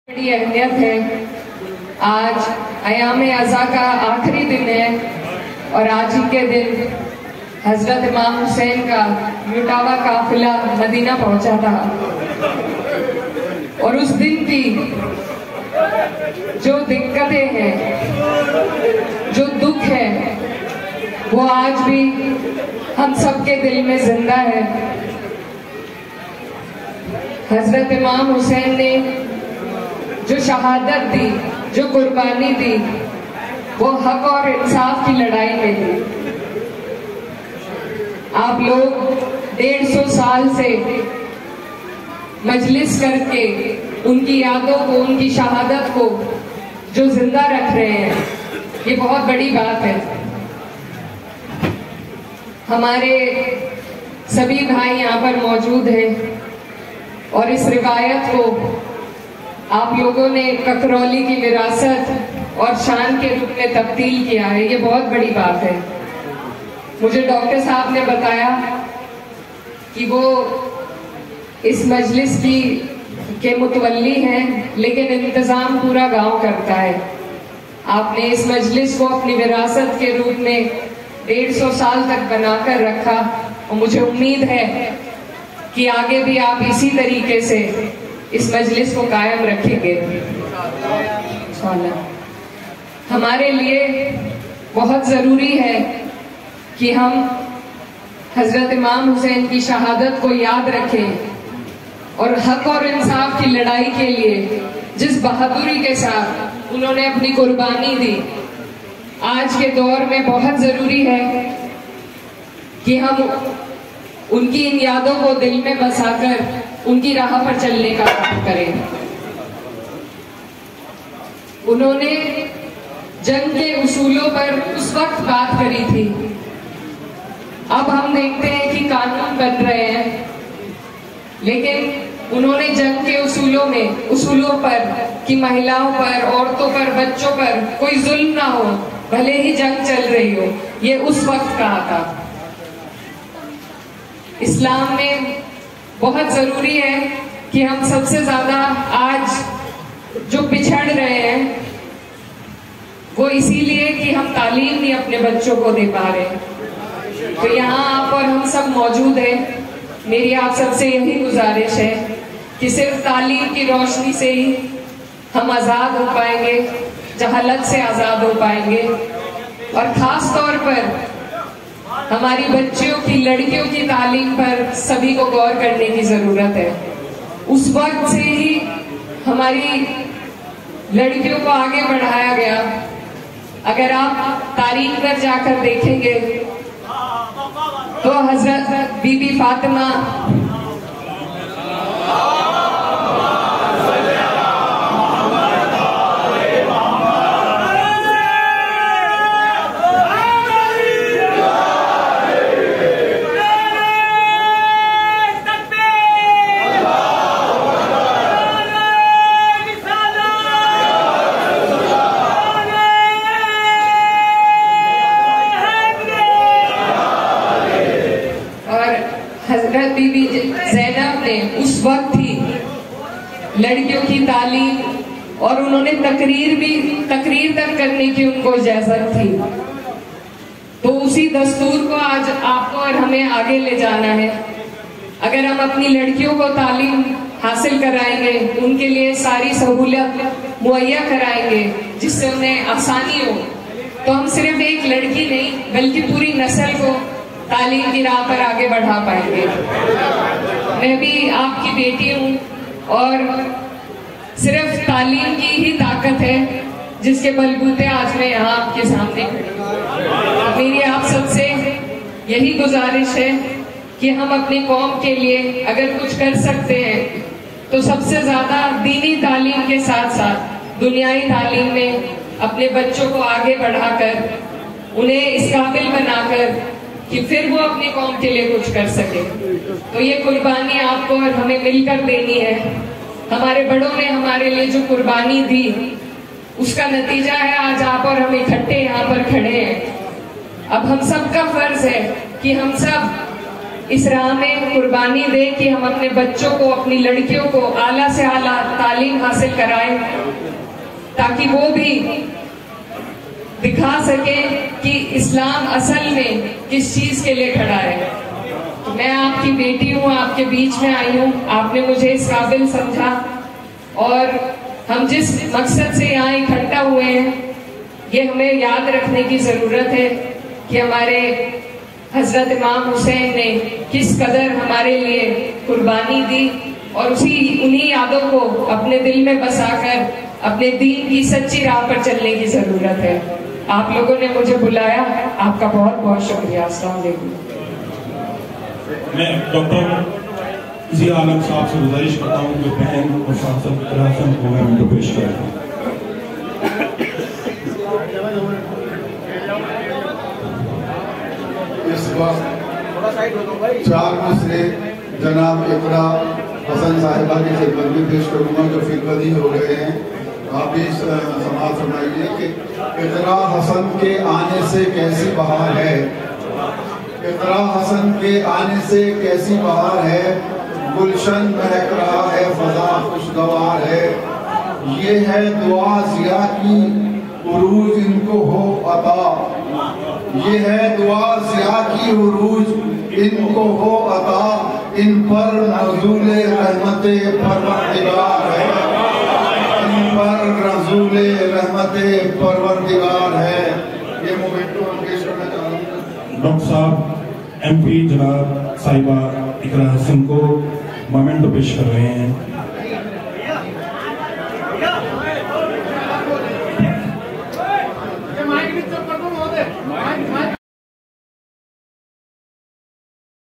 बड़ी अहमियत है। आज अयाम अज़ा का आखिरी दिन है और आज ही के दिन हजरत इमाम हुसैन का लुटावा काफिला मदीना पहुंचा था और उस दिन की जो दिक्कतें हैं, जो दुख है, वो आज भी हम सबके दिल में जिंदा है। हजरत इमाम हुसैन ने जो शहादत दी, जो कुर्बानी दी, वो हक और इंसाफ की लड़ाई में दी। आप लोग 150 साल से मजलिस करके उनकी यादों को, उनकी शहादत को जो जिंदा रख रहे हैं, ये बहुत बड़ी बात है। हमारे सभी भाई यहाँ पर मौजूद हैं और इस रिवायत को आप लोगों ने ककरौली की विरासत और शान के रूप में तब्दील किया है, ये बहुत बड़ी बात है। मुझे डॉक्टर साहब ने बताया कि वो इस मजलिस के मुतवल्ली हैं, लेकिन इंतजाम पूरा गांव करता है। आपने इस मजलिस को अपनी विरासत के रूप में 150 साल तक बनाकर रखा और मुझे उम्मीद है कि आगे भी आप इसी तरीके से इस मजलिस को कायम रखेंगे। हमारे लिए बहुत जरूरी है कि हम हजरत इमाम हुसैन की शहादत को याद रखें और हक और इंसाफ की लड़ाई के लिए जिस बहादुरी के साथ उन्होंने अपनी कुर्बानी दी, आज के दौर में बहुत जरूरी है कि हम उनकी इन यादों को दिल में बसाकर उनकी राह पर चलने का काम करें। उन्होंने जंग के उसूलों पर उस वक्त बात करी थी। अब हम देखते हैं कि कानून बन रहे हैं, लेकिन उन्होंने जंग के उसूलों पर कि महिलाओं पर, औरतों पर, बच्चों पर कोई जुल्म ना हो, भले ही जंग चल रही हो, ये उस वक्त कहा था। इस्लाम में बहुत जरूरी है कि हम सबसे ज्यादा आज जो पिछड़ रहे हैं वो इसीलिए कि हम तालीम नहीं अपने बच्चों को दे पा रहे। तो यहाँ आप और हम सब मौजूद हैं। मेरी आप सबसे यही गुजारिश है कि सिर्फ तालीम की रोशनी से ही हम आजाद हो पाएंगे, जहालत से आजाद हो पाएंगे। और खास तौर पर हमारी बच्चियों की, लड़कियों की तालीम पर सभी को गौर करने की जरूरत है। उस वक्त से ही हमारी लड़कियों को आगे बढ़ाया गया। अगर आप तारीख पर जाकर देखेंगे तो हजरत बीबी फातिमा हजरत बीबी ज़ैनब ने उस वक्त ही लड़कियों की तालीम और उन्होंने तकरीर तक करने की उनको इजाजत थी। तो उसी दस्तूर को आज आपको और हमें आगे ले जाना है। अगर हम अपनी लड़कियों को तालीम हासिल कराएंगे, उनके लिए सारी सहूलियत मुहैया कराएंगे जिससे उन्हें आसानी हो, तो हम सिर्फ एक लड़की नहीं बल्कि पूरी नस्ल को तालीम की राह पर आगे बढ़ा पाएंगे। मैं भी आपकी बेटी हूँ और सिर्फ तालीम की ही ताकत है जिसके बलबूते आज मैं यहाँ आपके सामने खड़ी हूँ। मेरी आप सबसे यही गुजारिश है कि हम अपनी कौम के लिए अगर कुछ कर सकते हैं तो सबसे ज्यादा दीनी तालीम के साथ साथ दुनियाई तालीम में अपने बच्चों को आगे बढ़ाकर उन्हें इस काबिल बनाकर कि फिर वो अपनी कौम के लिए कुछ कर सके। तो ये कुर्बानी आपको और हमें मिलकर देनी है। हमारे बड़ों ने हमारे लिए जो कुर्बानी दी, उसका नतीजा है आज आप और हम इकट्ठे यहाँ पर खड़े हैं। अब हम सबका फर्ज है कि हम सब इस राह में कुर्बानी दे कि हम अपने बच्चों को, अपनी लड़कियों को आला से आला तालीम हासिल कराएं, ताकि वो भी दिखा सके कि इस्लाम असल में किस चीज के लिए खड़ा है। तो मैं आपकी बेटी हूँ, आपके बीच में आई हूँ, आपने मुझे इस काबिल समझा, और हम जिस मकसद से यहाँ इकट्ठा हुए हैं ये हमें याद रखने की जरूरत है कि हमारे हजरत इमाम हुसैन ने किस कदर हमारे लिए कुर्बानी दी, और उन्हीं यादों को अपने दिल में बसाकर अपने दीन की सच्ची राह पर चलने की जरूरत है। आप लोगों ने मुझे बुलाया, आपका बहुत बहुत शुक्रिया। अस्सलाम वालेकुम। मैं डॉक्टर ज़िया आलम साहब से गुजारिश करता हूँ कि बहन और शासन को मैं पेश करें। इस वक्त 4 मिसरे जनाब इकरा हसन साहिबा की खिदमत में पेश करूँगा जो फिरबदी हो गए हैं। आप भी समाज फरमाइए कि इकरा हसन के आने से कैसी बहार है, इकरा हसन के आने से कैसी बहार है, गुलशन महक रहा है, फजा खुशगवार है। ये है दुआ ज़िया की उरूज इनको हो अता, ये है दुआ ज़िया की उरूज इनको हो अता, इन पर नज़ूले रहमते परवरदिगार है, इन पर नज़ूले रहमते परवरदिगार है। ये मोमेंटो हम पेश करना चाहूँगा। डॉक्टर साहब MP जनाब साहिबा इकरा हसन को मोमेंटो पेश कर रहे हैं।